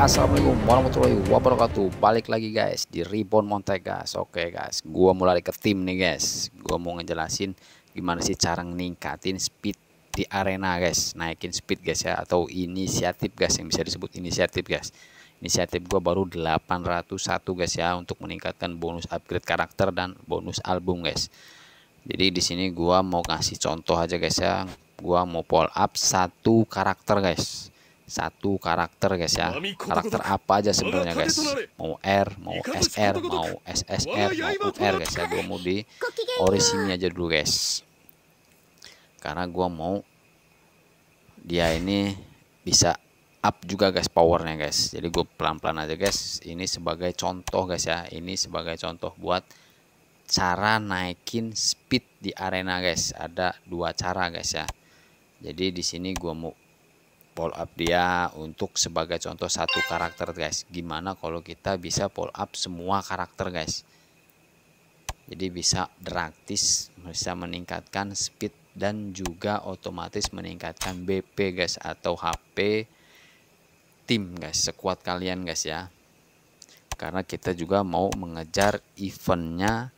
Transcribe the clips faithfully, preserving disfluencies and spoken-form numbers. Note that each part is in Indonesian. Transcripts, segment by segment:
Assalamualaikum warahmatullahi wabarakatuh. Balik lagi guys di Reborn Montek guys. Oke guys, gua mulai ke tim nih guys. Gua mau ngejelasin gimana sih cara ningkatin speed di arena guys, naikin speed guys ya, atau inisiatif guys, yang bisa disebut inisiatif guys. Inisiatif gua baru delapan ratus satu guys ya, untuk meningkatkan bonus upgrade karakter dan bonus album guys. Jadi di sini gua mau kasih contoh aja guys ya. Gua mau pull up satu karakter guys, satu karakter guys ya. Karakter apa aja sebenarnya guys, mau R, mau S R, mau S S R, mau U R guys ya. Gua mau di Orihime aja dulu guys, karena gua mau dia ini bisa up juga guys powernya guys. Jadi gue pelan-pelan aja guys. Ini sebagai contoh guys ya, ini sebagai contoh buat cara naikin speed di arena guys. Ada dua cara guys ya. Jadi di sini gua mau pull up dia untuk sebagai contoh satu karakter guys. Gimana kalau kita bisa pull up semua karakter guys? Jadi bisa gratis, bisa meningkatkan speed dan juga otomatis meningkatkan B P guys, atau H P tim guys, sekuat kalian guys ya. Karena kita juga mau mengejar eventnya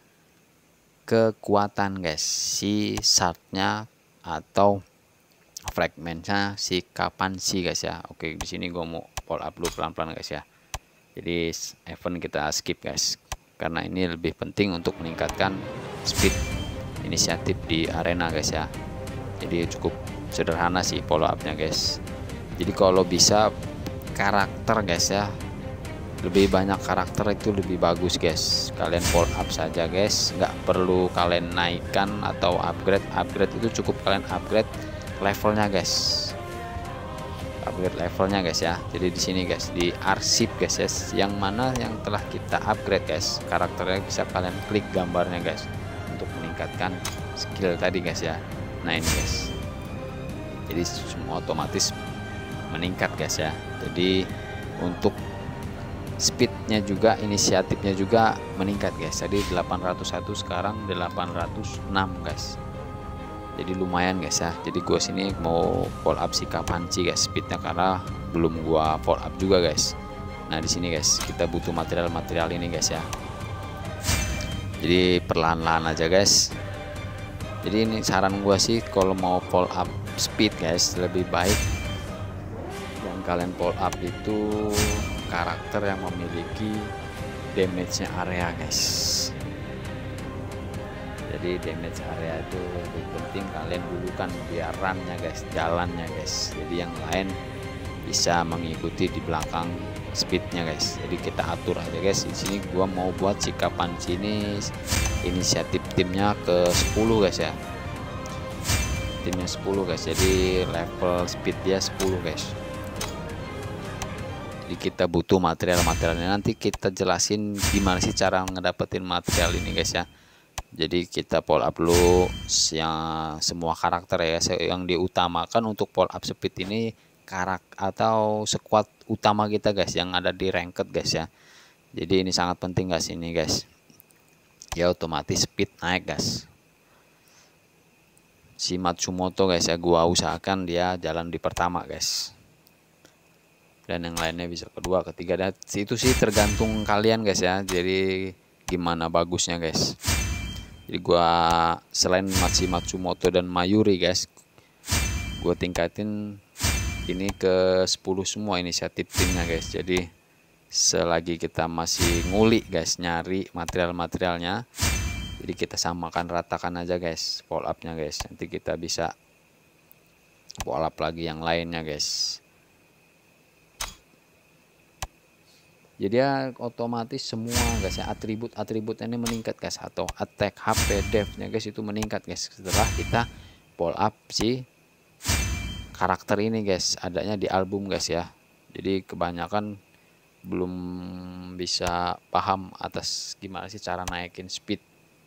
kekuatan guys, si shardnya atau fragmentnya si kapan sih guys ya. Oke, di sini gue mau pull up dulu pelan-pelan guys ya. Jadi event kita skip guys, karena ini lebih penting untuk meningkatkan speed inisiatif di arena guys ya. Jadi cukup sederhana sih follow upnya guys. Jadi kalau bisa karakter guys ya, lebih banyak karakter itu lebih bagus guys. Kalian pull up saja guys, nggak perlu kalian naikkan atau upgrade. Upgrade itu cukup kalian upgrade levelnya guys, upgrade levelnya guys ya. Jadi di sini guys, di arsip guys ya, yang mana yang telah kita upgrade guys, karakternya bisa kalian klik gambarnya guys untuk meningkatkan skill tadi guys ya. Nah ini guys, jadi semua otomatis meningkat guys ya. Jadi untuk speednya juga, inisiatifnya juga meningkat guys. Jadi delapan ratus satu sekarang delapan ratus enam guys. Jadi lumayan guys ya. Jadi gua sini mau pull up si Kapanci guys speednya, karena belum gua pull up juga guys. Nah di sini guys kita butuh material-material ini guys ya. Jadi perlahan-lahan aja guys. Jadi ini saran gua sih, kalau mau pull up speed guys, lebih baik yang kalian pull up itu karakter yang memiliki damage-nya area guys. Jadi damage area itu lebih penting kalian dulukan, biar run-nya guys, jalannya guys. Jadi yang lain bisa mengikuti di belakang speednya guys. Jadi kita atur aja guys. Di sini gua mau buat si Kapanci ini inisiatif timnya ke sepuluh guys ya. Timnya sepuluh guys. Jadi level speed dia sepuluh guys. Jadi kita butuh material-materialnya, nanti kita jelasin gimana sih cara ngedapetin material ini guys ya. Jadi kita pull up dulu yang semua karakter ya, yang diutamakan untuk pull up speed ini karakter atau squad utama kita guys, yang ada di ranked guys ya. Jadi ini sangat penting guys ini guys ya, otomatis speed naik guys. Si Matsumoto guys ya, gua usahakan dia jalan di pertama guys, dan yang lainnya bisa kedua, ketiga, dan itu sih tergantung kalian guys ya. Jadi gimana bagusnya guys. Jadi gua selain Matsi Matsumoto dan Mayuri guys, gua tingkatin ini ke sepuluh semua inisiatif timnya guys. Jadi selagi kita masih ngulik guys, nyari material-materialnya, jadi kita samakan ratakan aja guys pull upnya guys. Nanti kita bisa pull up lagi yang lainnya guys. Jadi ya otomatis semua guys ya, atribut-atribut ini meningkat guys, atau attack, H P, def-nya guys itu meningkat guys setelah kita pull up si karakter ini guys. Adanya di album guys ya. Jadi kebanyakan belum bisa paham atas gimana sih cara naikin speed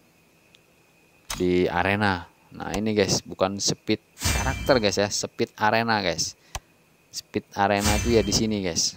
di arena. Nah ini guys, bukan speed karakter guys ya, speed arena guys. Speed arena itu ya di sini guys.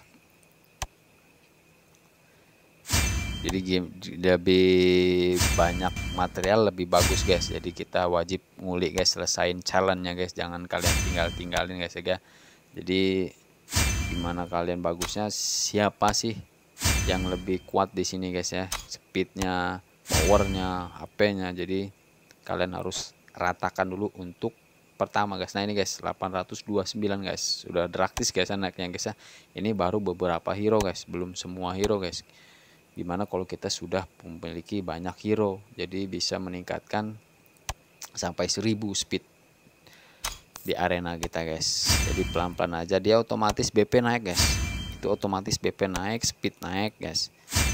Jadi game lebih banyak material lebih bagus guys. Jadi kita wajib ngulik guys, selesain challenge-nya guys. Jangan kalian tinggal-tinggalin guys ya. Jadi Gimana kalian bagusnya, siapa sih yang lebih kuat di sini guys ya, speednya, powernya, H P-nya. Jadi kalian harus ratakan dulu untuk pertama guys. Nah ini guys delapan ratus dua puluh sembilan guys, sudah drastis guys anaknya guys ya. Ini baru beberapa hero guys, belum semua hero guys. Gimana kalau kita sudah memiliki banyak hero, jadi bisa meningkatkan sampai seribu speed di arena kita guys. Jadi pelan-pelan aja, dia otomatis B P naik guys. Itu otomatis B P naik, speed naik guys.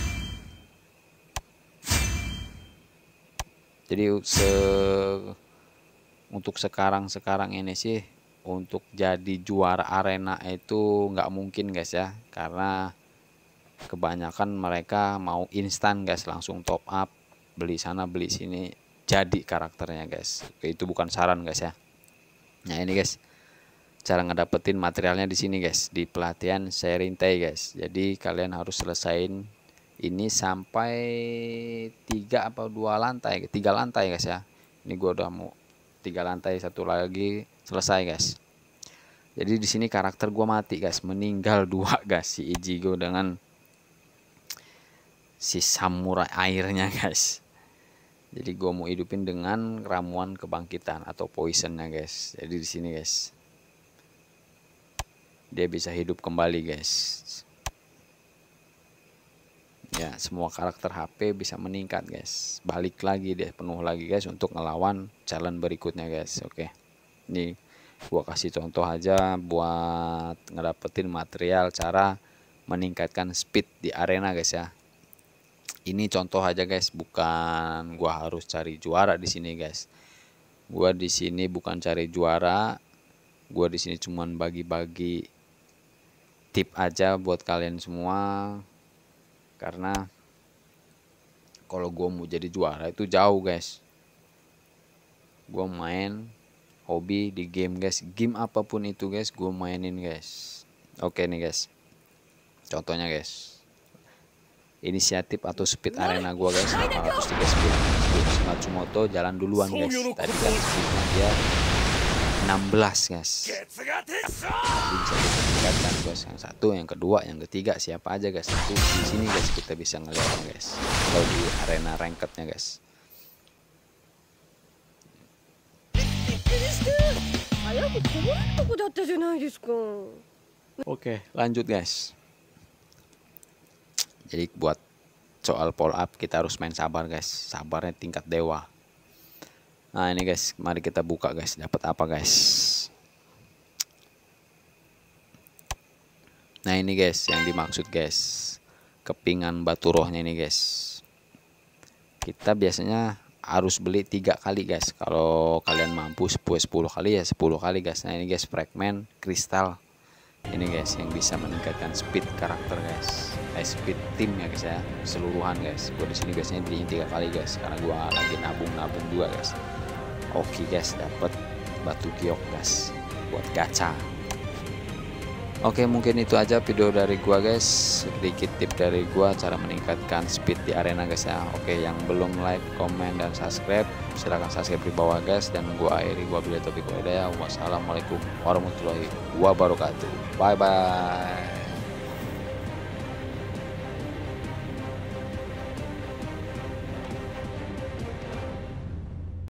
Jadi se untuk sekarang-sekarang ini sih untuk jadi juara arena itu nggak mungkin guys ya, karena kebanyakan mereka mau instan guys, langsung top up, beli sana beli sini jadi karakternya guys. Oke, itu bukan saran guys ya. Nah ini guys cara ngedapetin materialnya di sini guys, di pelatihan Serintai guys. Jadi kalian harus selesain ini sampai tiga apa dua lantai, tiga lantai guys ya. Ini gua udah mau tiga lantai, satu lagi selesai guys. Jadi di sini karakter gua mati guys, meninggal dua guys, si Ichigo dengan si samurai airnya guys. Jadi gue mau hidupin dengan ramuan kebangkitan atau poisonnya guys. Jadi di sini guys dia bisa hidup kembali guys. Ya semua karakter H P bisa meningkat guys, balik lagi deh penuh lagi guys untuk ngelawan challenge berikutnya guys. Oke, ini gua kasih contoh aja buat ngedapetin material cara meningkatkan speed di arena guys ya. Ini contoh aja guys, bukan gua harus cari juara di sini guys. Gua di sini bukan cari juara, gua di sini cuman bagi-bagi tip aja buat kalian semua. Karena kalau gua mau jadi juara itu jauh guys. Gua main hobi di game guys, game apapun itu guys, gua mainin guys. Oke nih guys, contohnya guys. Inisiatif atau speed arena gua guys delapan ratus tiga puluh sembilan. Matsumoto jalan duluan guys. Tadi kan speednya dia enam belas guys. Jadi bisa ditingkatkan guys, yang satu, yang kedua, yang ketiga, siapa aja guys. Itu di sini guys kita bisa ngeliat guys. Kalau di arena rankednya guys. Oke, lanjut guys. Jadi buat soal power up kita harus main sabar guys, sabarnya tingkat dewa. Nah ini guys, mari kita buka guys, dapat apa guys. Nah ini guys yang dimaksud guys, kepingan batu rohnya ini guys. Kita biasanya harus beli tiga kali guys, kalau kalian mampu sepuluh kali ya sepuluh kali guys. Nah ini guys fragmen kristal ini guys yang bisa meningkatkan speed karakter guys, eh, speed tim ya guys ya, keseluruhan guys. Gue di sini guysnya beliin tiga kali guys, karena gue lagi nabung-nabung juga guys. Oke guys, dapat batu giok guys buat gacha. Oke, mungkin itu aja video dari gua guys, sedikit tip dari gua cara meningkatkan speed di arena guys ya. Oke, yang belum like, komen, dan subscribe silahkan subscribe di bawah guys. Dan gua akhiri, gua bila topik ya. Wassalamualaikum warahmatullahi wabarakatuh. Bye bye.